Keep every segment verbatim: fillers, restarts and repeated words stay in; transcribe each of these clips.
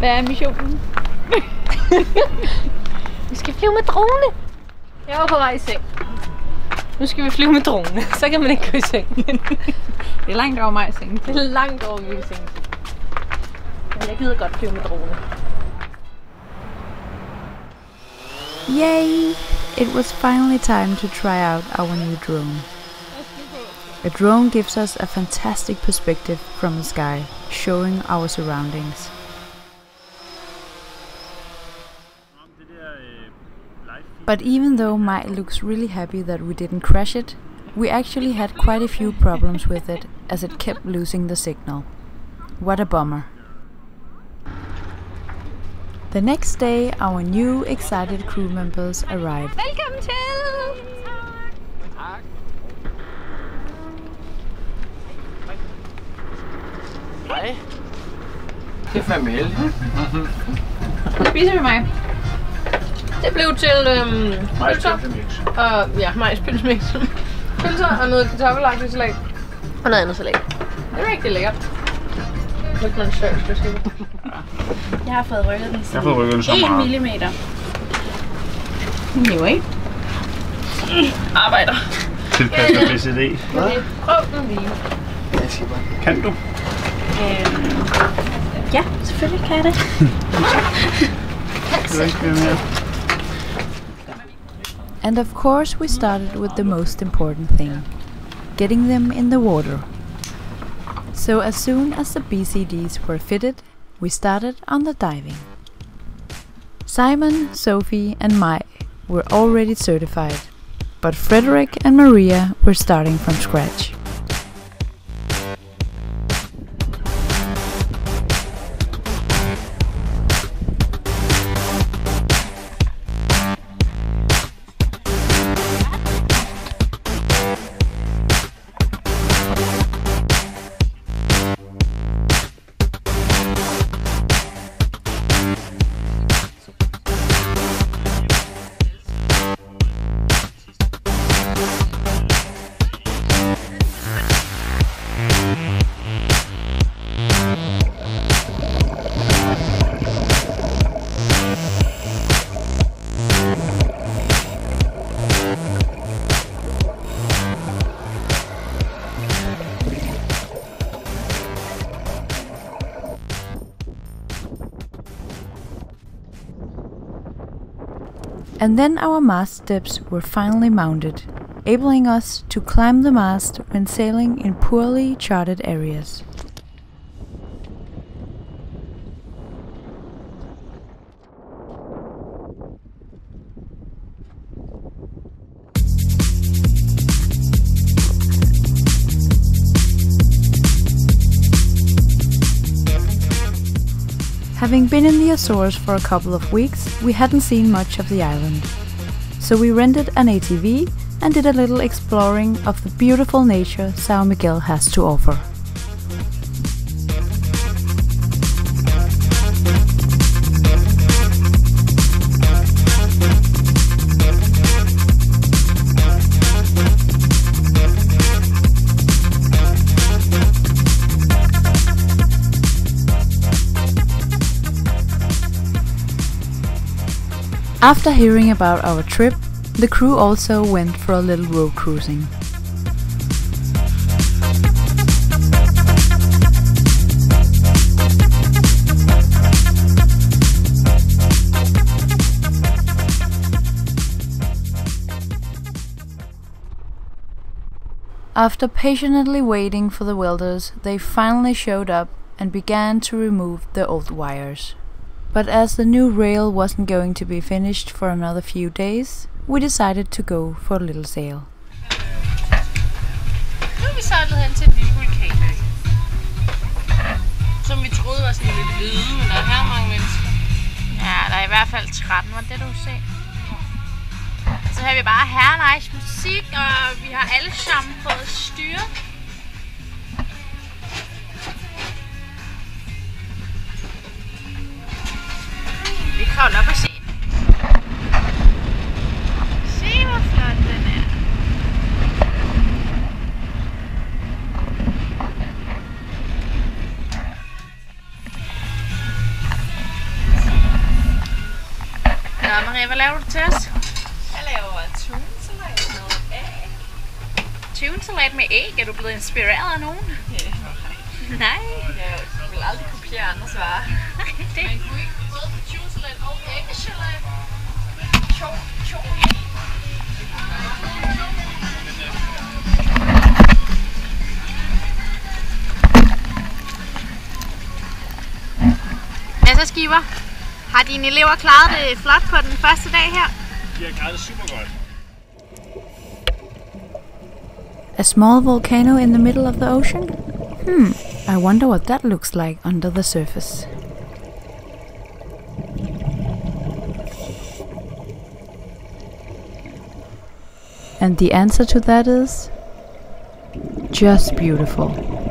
Hvad er missionen? Vi skal flyve med drone. Jeg var på vej i seng. Nu skal vi flyve med drone. Så kan man ikke gå i seng. Det er langt over mig i sengen. Det er langt over min seng. Men jeg gider godt flyve med drone. Yay! It was finally time to try out our new drone. A drone gives us a fantastic perspective from the sky, showing our surroundings. But even though Maj looks really happy that we didn't crash it, we actually had quite a few problems with it, as it kept losing the signal. What a bummer. The next day, our new excited crew members arrived. Velkommen til! Hej. Det er fandme heldigt. Nu spiser vi mig. Det blev til øhm, pølser og ja, majspølsemix. Pølser og noget kartoffelagtigt salat. Og noget andet salat. Det er rigtig lækkert. Hvis man søger, skal skrive. Jeg har fået rykket den Jeg har fået rykket den så en meget. millimeter. Anyway. Arbejder. Tilpasset B C D. Prøv den lige. Kan du? Øhm, ja, selvfølgelig kan jeg det. Det er ikke mere. And of course we started with the most important thing, getting them in the water. So as soon as the B C Ds were fitted, we started on the diving. Simon, Sophie and Maj were already certified, but Frederick and Maria were starting from scratch. And then our mast steps were finally mounted, enabling us to climb the mast when sailing in poorly charted areas. Having been in the Azores for a couple of weeks, we hadn't seen much of the island. So we rented an A T V and did a little exploring of the beautiful nature São Miguel has to offer. After hearing about our trip, the crew also went for a little road cruising. After patiently waiting for the welders, they finally showed up and began to remove the old wires. But as the new rail wasn't going to be finished for another few days, we decided to go for a little sail. Nu er vi sejlet hen til en lille vulkanø, som vi troede var sådan lidt øde, men der er her mange mennesker. Ja, der er i hvert fald tretten, var det du kunne se. Så har vi bare her nice musik, og vi har alle sammen fået styre. Vi kravler op og se. Se hvor flot den er. laver du til os? Jeg laver tunsalat med æg. Tunsalat med æg? Er du blevet inspireret af nogen? Ja, nej. Nej. Jeg vil aldrig kopiere andres varer. Nej, det. Man kunne ikke både få tunsalat og æggegelé. Tjo, tjo. Hvad så, Skiver? Har dine elever klaret det flot på den første dag her? De har klaret det super godt. A small volcano in the middle of the ocean? Hmm, I wonder what that looks like under the surface. And the answer to that is just beautiful.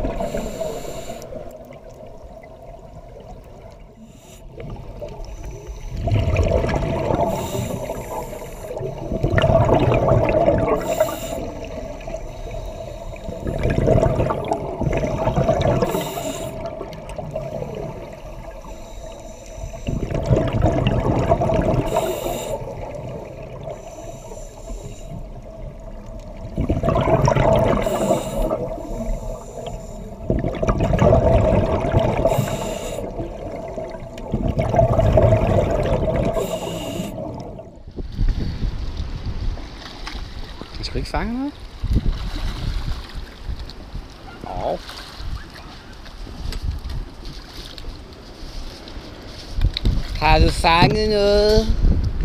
Skal du ikke fange noget? Åh. Har du fanget noget?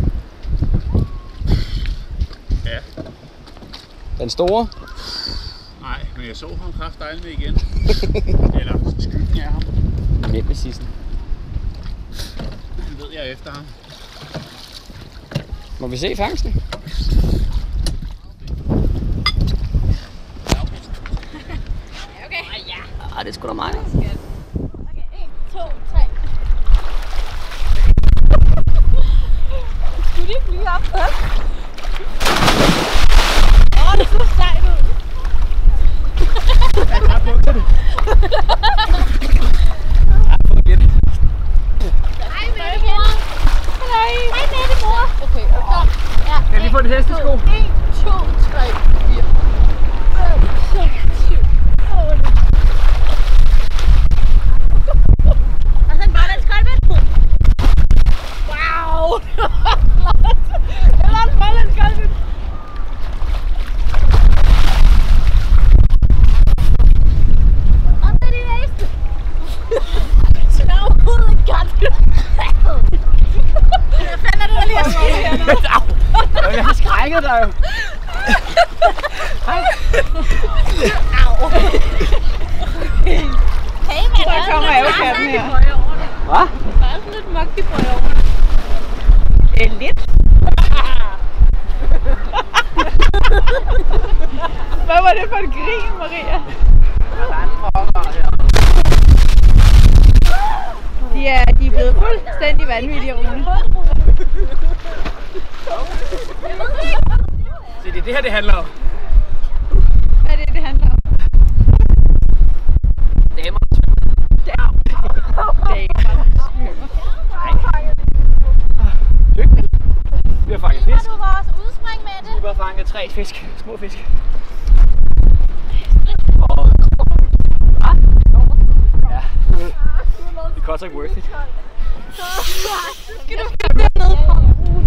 Ja. Den store? Nej, men jeg så ham kraftdejle med igen. Eller skyggen af ham. Hvem med sidsten? Den ved jeg efter ham. Må vi se fangsten? Ah, det er sgu da meget. Okay, en, to, tre. Skulle de ikke lige op på? Åh, det så sejt ud. Jeg har bukket det. Jeg har bukket det. Hej, Mette mor. Hej. Hej, Mette mor. Okay, og så. Ja, kan jeg lige få en hestesko? en, to, tre, fire, fem, seks, syv, otte. Wow! Det var en smålandskolben! Og så er det næste! Slå ud i kanten! Hvad fanden er det, der lige er sket her nu? Jeg har skrækket dig jo! Au! Hey, men der er kommer avokatten her. Hvad? Der er sådan lidt monkeyboy over det. Det er lidt. Hvad var det for et grin, Maria? De er, de er blevet fuldstændig vanvittige, Rune. Se, det er det her, det handler om. Hvad er det, det handler om? Damer. Damer. Dygtig. Vi har fanget fisk. Har du vores udspring med det? Vi har fanget tre fisk. Små fisk. Og... Ja. Det koster ikke worth it. Skal du købe dernede fra?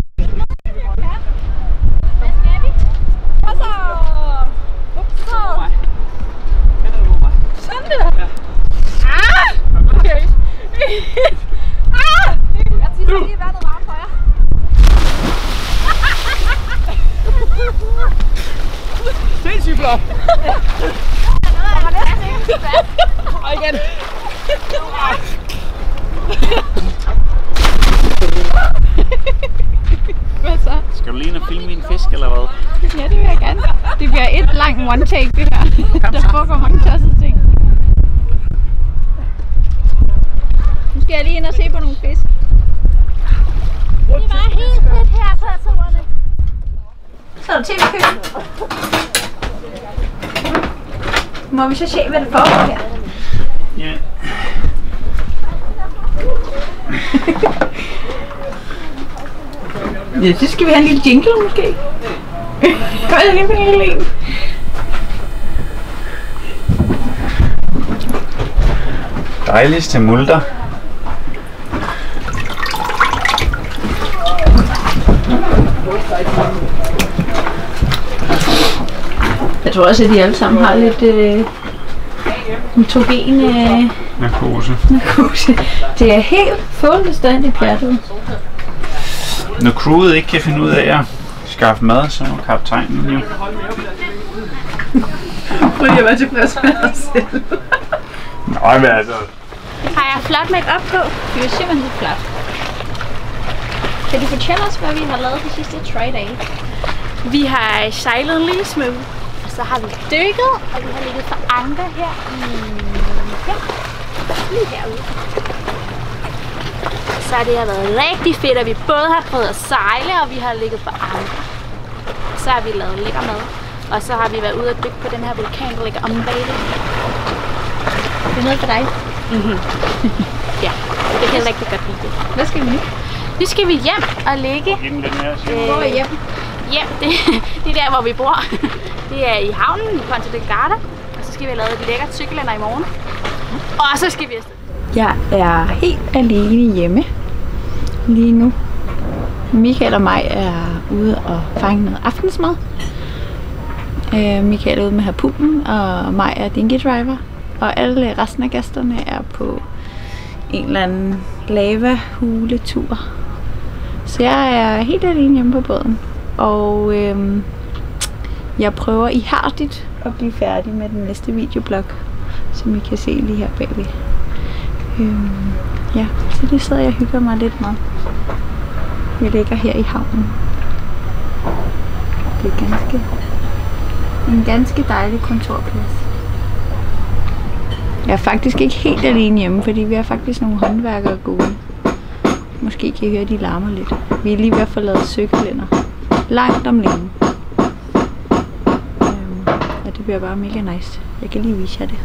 Hvad skal vi? Og så... Så... Sådan der! Ah! Okay. Ah! Jeg tisser lige vandet varmt for jer. Sindssygt flot! Der var næsten ikke tilbage. Og igen! Hvad så? Skal du lige ind og filme min fisk, eller hvad? Ja, det vil jeg gerne. Det bliver et langt one take, det her. Der foregår mange tossede ting. Nu skal jeg lige ind og se på nogle fisk. Det var helt fedt her på Atomerne. Så er du til at købe. Må vi så se, hvad det foregår her? Ja. Ja, så skal vi have en lille jingle måske. Hvad er det for en? Dejligste multer. Jeg tror også, at de alle sammen har lidt øh, nitrogen øh, narkose. narkose. Det er helt fuldstændig pjattet. Når crewet ikke kan finde ud af at skaffe mad, så må kaptajnen jo. Fordi jeg var tilfreds med dig selv. Nej, men altså... Har jeg flot make-up på? Det er simpelthen flot. Kan du fortælle os, hvad vi har lavet de sidste tre dage? Vi har sejlet en lille smule. Og så har vi dykket, og vi har ligget for anker her i... her. Lige herude. Så det har været rigtig fedt, at vi både har prøvet at sejle, og vi har ligget for anker. Så har vi lavet lækker mad. Og så har vi været ude og dykke på den her vulkan, der ligger om bagved. Det er noget for dig. Mm-hmm. Ja, det kan jeg rigtig godt lide. Hvad skal vi nu? Nu skal vi hjem og ligge. Hvor er hjem? Hjem, det, det er der, hvor vi bor. Det er i havnen i Ponta Delgada. Og så skal vi have lavet de lækre cykellænder i morgen. Og så skal vi afsted. Jeg er helt alene hjemme lige nu. Michael og mig er ude og fange noget aftensmad. Uh, Michael er ude med harpunen, og mig er dinghy driver. Og alle resten af gæsterne er på en eller anden lava-huletur. Så jeg er helt alene hjemme på båden. Og øhm, jeg prøver ihærdigt at blive færdig med den næste videoblog, som I kan se lige her bagved. Øhm, ja, så det sidder jeg og hygger mig lidt med. Vi ligger her i havnen. Det er ganske, en ganske dejlig kontorplads. Jeg er faktisk ikke helt alene hjemme, fordi vi har faktisk nogle håndværkere gode. Måske kan I høre, de larmer lidt. Vi er lige ved at få lavet cykellænder. Langt om længe. Øhm, og det bliver bare mega nice. Jeg kan lige vise jer det.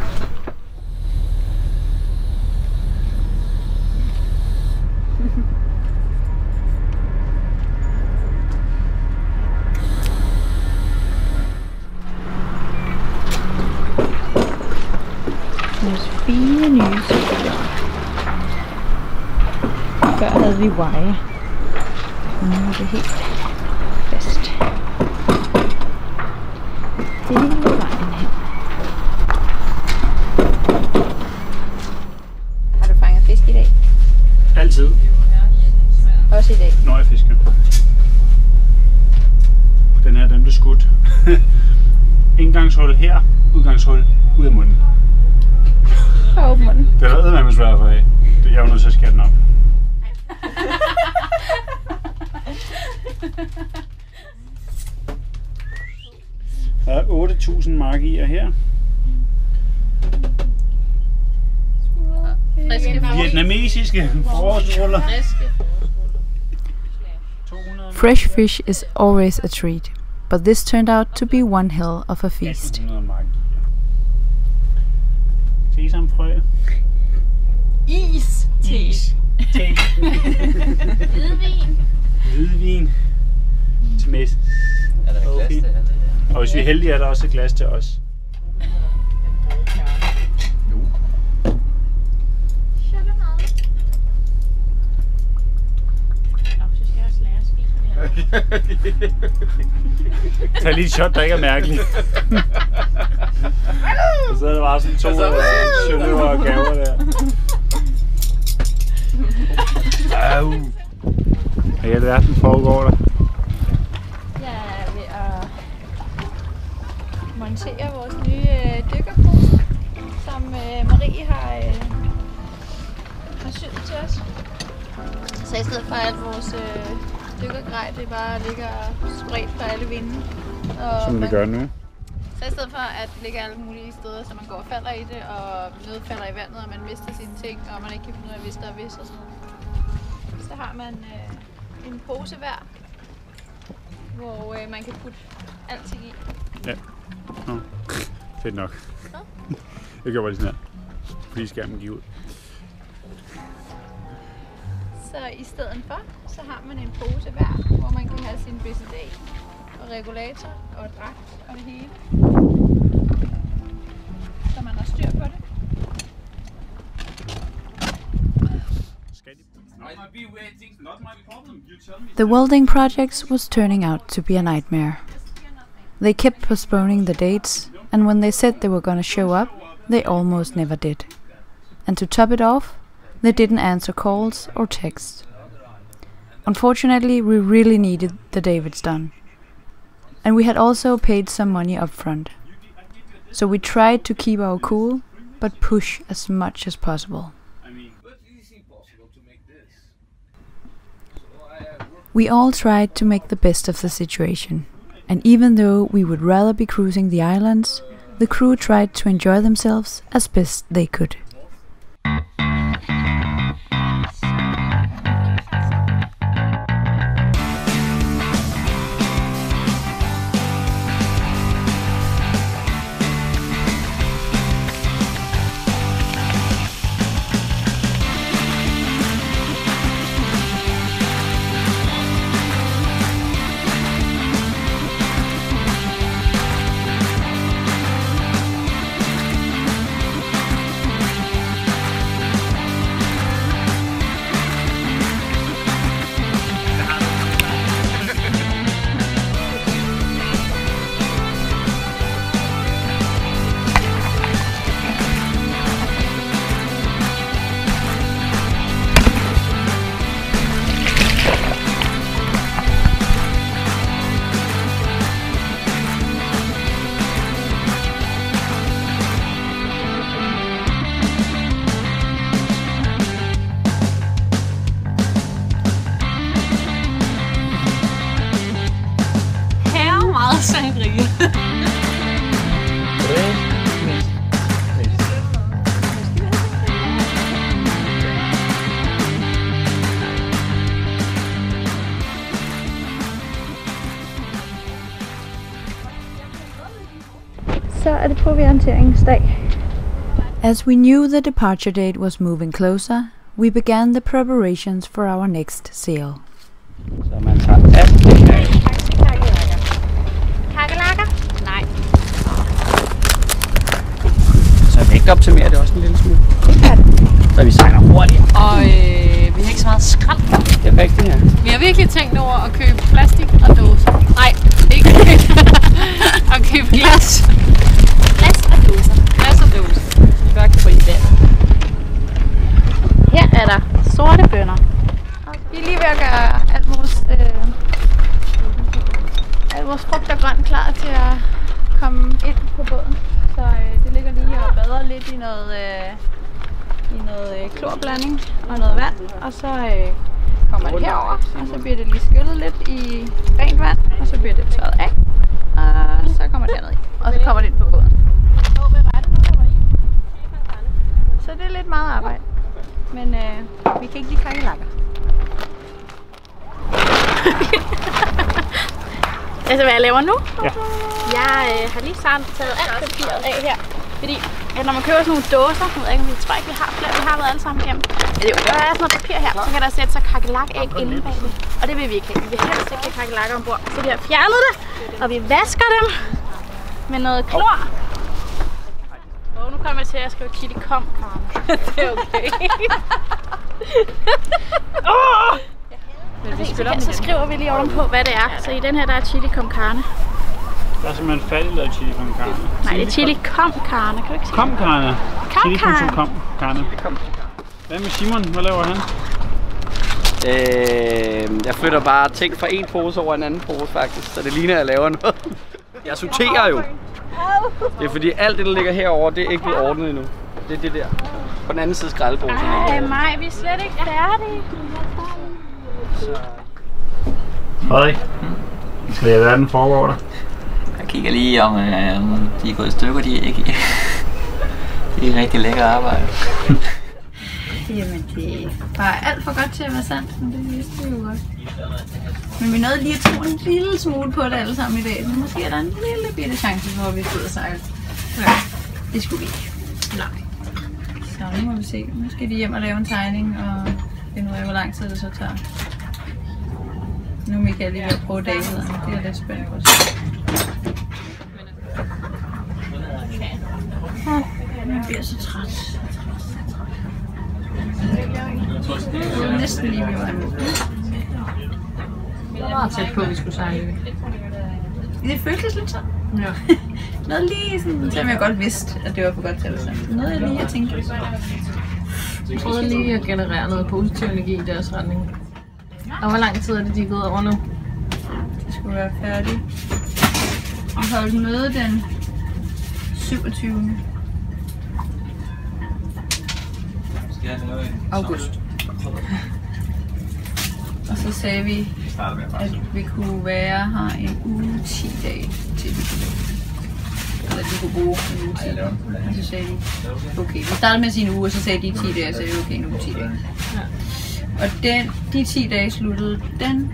Fine nye cykler. Før havde vi wire. Nu er det helt fast. Det er hele vejen hen. Har du fanget fisk i dag? Altid. Også i dag? Når jeg fisker. Den her, den blev skudt. Indgangshul her, udgangshul ud af munden. Og åben munden. Det er der eddermame svært for af. Jeg er jo nødt til at skære den op. Der er otte tusind markier her. Vietnamesiske forårsruller. Fresh fish is always a treat, but this turned out to be one hell of a feast. Sesamfrø. Is. Is. Te. Hvidvin. Hvidvin. Til med. Er der okay. Glas til alle? Og hvis vi er heldige, er der også et glas til os. Tag lige et shot, der ikke er mærkeligt. Og så er der bare sådan to sjøløver og gaver der. Au. Hvad i alverden foregår der? Jeg er ved at montere vores nye øh, dykkerpose, som øh, Marie har, øh, har syet til os. Så i stedet for at vores øh, dykkergrej, det bare ligger spredt på alle vinde. Og Som det gør nu. Så i stedet for at ligge alle mulige steder, så man går og falder i det, og noget falder i vandet, og man mister sine ting, og man ikke kan finde ud af, hvis der er vis og sådan noget. Så har man øh, en pose hver, hvor øh, man kan putte alting i. Ja. Nå. Fedt nok. Så. Jeg gør bare lige sådan her, fordi skærmen giver ud. Så i stedet for, så har man en pose hver, hvor man kan have sin B C D og regulator og dragt og det hele. Så man har styr på det. The welding projects was turning out to be a nightmare. They kept postponing the dates, and when they said they were gonna show up, they almost never did. And to top it off, they didn't answer calls or texts. Unfortunately, we really needed the Davids done. And we had also paid some money up front. So we tried to keep our cool, but push as much as possible. We all tried to make the best of the situation, and even though we would rather be cruising the islands, the crew tried to enjoy themselves as best they could. Så er det provianteringsdag. As we knew the departure date was moving closer, we began the preparations for our next sail. Så man tager alt det af. Kakkelakker? Nej. Så vægtoptimerer det også en lille smule. Så vi sejler hurtigt. Og øh, vi har ikke så meget skrald. Det er rigtigt, ja. Vi har virkelig tænkt over at købe plastik og dåser. Nej, ikke at købe glas. Glas og dåser. Glas og dåser. Vi bare kan få i vand. Her er der sorte bønner. Vi er lige ved at gøre alt vores, øh, alt vores frugt og grønt klar til at komme ind på båden. Så øh, det ligger lige og bader lidt i noget, øh, i noget øh, klorblanding og noget vand. Og så øh, kommer det herover, og så bliver det lige skyllet lidt i rent vand, og så bliver det tørret af. Og så kommer det herned i, og så kommer det ind på båden. Så det er lidt meget arbejde, men øh, vi kan ikke lide kakkelakker. Altså hvad jeg laver nu? Ja. Jeg øh, har lige snart taget alt papiret af her. Fordi at når man køber sådan nogle dåser, jeg ved ikke om vi tror ikke vi har flere, vi har været alle sammen igennem. Ja, det er jo der er sådan noget papir her, så kan der sætte sig kakkelæg inde bagved. Og det vil vi ikke have. Vi vil helst ikke have kakkelakker ombord. Så vi har fjernet det, og vi vasker dem med noget klor. Og nu kommer jeg til at skrive chili com carne. Det er okay. oh! Men vi så, så skriver vi lige ovenpå, hvad det er. Så i den her, der er chili con carne. Der er simpelthen færdiglavet chili con carne. Nej, det er chili com carne. Kan du ikke sige Kom carne. Chili carne. com carne. Hvad med Simon? Hvad laver han? Øh, jeg flytter bare ting fra en pose over en anden pose faktisk, så det ligner at jeg laver noget. Jeg sorterer jo. Det er fordi alt det der ligger herover, det er ikke blevet ordnet endnu. Det er det der. På den anden side skraldeposen. Ej, Maj, vi er slet ikke færdige. Frederik, skal jeg være den foregår der? Jeg kigger lige om, øh, om de er gået i stykker, de er ikke. Det er rigtig lækker arbejde. Jamen, det er bare alt for godt til at være sandt, men det vidste vi jo godt. Men vi nåede lige at tro en lille smule på det alle sammen i dag, så måske er der en lille bitte chance for, at vi skal ud og sejle. Ja, det skulle vi ikke. Nej. Så nu må vi se. Nu skal de hjem og lave en tegning og finde ud af, hvor lang tid det så tager. Nu er Michael lige ved at prøve Daviderne. Det er jeg lidt spændt på. Åh, jeg bliver så træt. Det var næsten lige, vi var imod. Det var meget tæt på, at vi skulle sejle. Det føltes lidt sådan. Ja. Noget lige sådan, selvom jeg godt vidste, at det var for godt til det. Noget jeg lige har tænkt. Jeg prøvede lige at generere noget positiv energi i deres retning. Og hvor lang tid er det, de er gået over nu? De skulle være færdige. Vi holdt møde den syvogtyvende august. Og så sagde vi, at vi kunne være her en uge ti dage til. Eller de kunne bruge en uge ti dage. Og så sagde de, okay, vi startede med sin uge, og så sagde de ti dage, og så sagde vi, okay, en uge ti dage. Og den, de ti dage sluttede den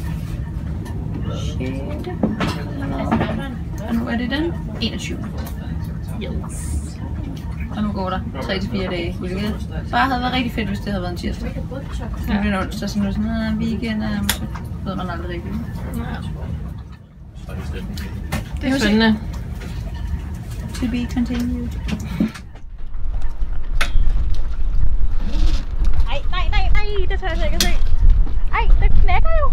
sjette. Og nu er det den enogtyvende Yes. Og nu går der tre til fire dage, hvilket bare havde været rigtig fedt, hvis det havde været en tirsdag. Nu er det en onsdag, så nu er det sådan en weekend, og så ved man aldrig rigtigt. Det er spændende. To be continued. Nej, nej, nej, nej, det tager jeg sikkert se. Ej, det knækker jo.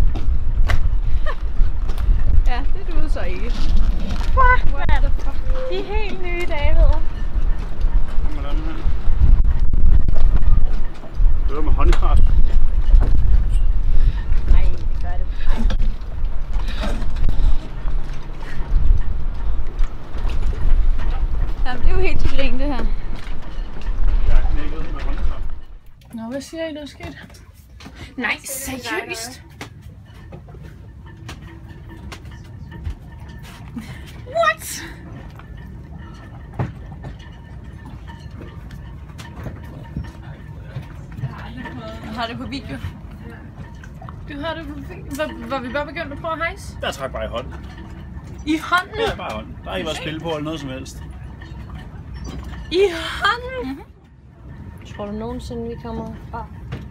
Ja, det duede så ikke. Fuck, hvor er det for? De er helt nye Davider. Det var med håndkraft. Nej, det gør det. Ja, det er jo helt til grin, det her. Jeg er knækket med håndkraft. Nå, hvad siger I, der er sket? Nej, seriøst? What? Jeg har det på video. Du har det på video? Var, var vi bare begyndt at prøve at hejse? Jeg trak bare i hånden. I hånden? Ja, bare i hånden. Der har ikke været spil på eller noget som helst. I hånden? Mm-hmm. Tror du nogensinde, vi kommer fra?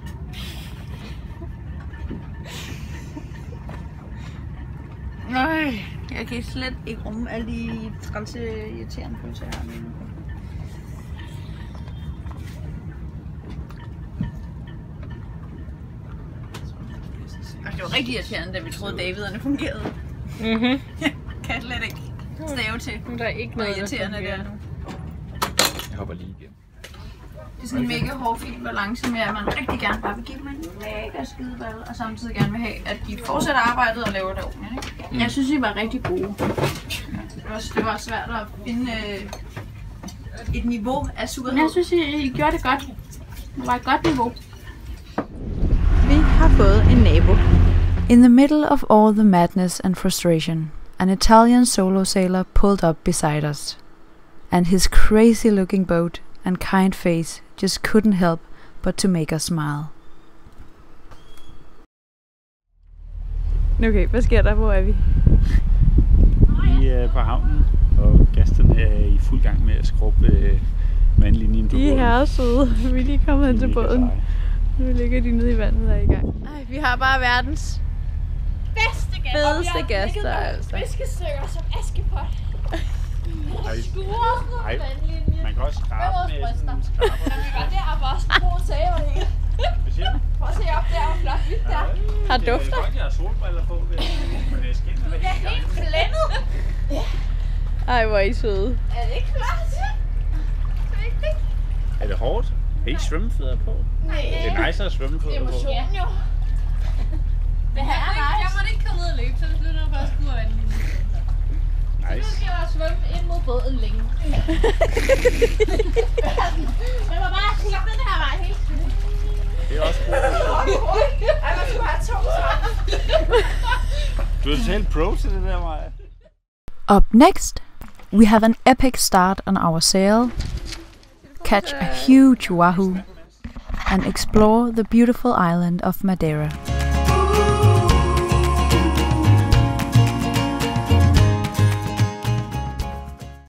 Nej, jeg kan slet ikke rumme alle de trælse irriterende følelser, jeg har lige nu. Altså, det var rigtig irriterende, da vi troede, Daviderne fungerede. Mhm. Jeg kan slet ikke stave til. Der er ikke Hvor noget, der irriterende det er fungerer. nu. Jeg hopper lige igennem. Det er sådan en mega hård fin balance med, at man rigtig gerne bare vil give dem en mega skideball, og samtidig gerne vil have, at de fortsætter arbejdet og laver det ordentligt. Ikke? Mm. Jeg synes, I var rigtig gode. Det var, det var svært at finde øh, et niveau af surhed. Jeg synes, I, I gjorde det godt. Det var et godt niveau. Vi har fået en nabo. In the middle of all the madness and frustration, an Italian solo sailor pulled up beside us. And his crazy-looking boat and kind face just couldn't help but to make us smile. Okay, hvad sker der? Hvor er vi? Vi er på havnen, og gæsterne er i fuld gang med at skrubbe øh, vandlinjen på båden. De er søde. Vi er lige kommet hen til båden. Nu ligger de nede i vandet og er i gang. Ej, vi har bare verdens Bedste gæster. fedeste gæster, altså. Fiskestykker som Askepot. Ej, Skuret ej, noget vandlinje. man kan også skrabe med sådan en skraber. Kan vi gøre det? Og vores brun sæbe det hele. Hvad siger du? Prøv at se op der, hvor flot hvidt der. Har Det er dufter. godt, jeg har solbriller på, men det skinner da Det er helt blændet. Ej, hvor er I søde. Er det ikke flot? Vigtigt. Er det hårdt? Er I svømmefødder på? Nej. Det er nice at have svømmefødder på. Motion jo. Det her er nice. Jeg måtte ikke komme ned og løbe, så det slutter bare at skue vandet. Nice. Nu skal jeg svømme ind mod båden længe. Man må bare klippe den her vej helt. Det er også godt. Ej, man skulle have to sammen. Du er totalt pro til det der, Maja. Up next, we have an epic start on our sail, catch a huge wahoo, and explore the beautiful island of Madeira.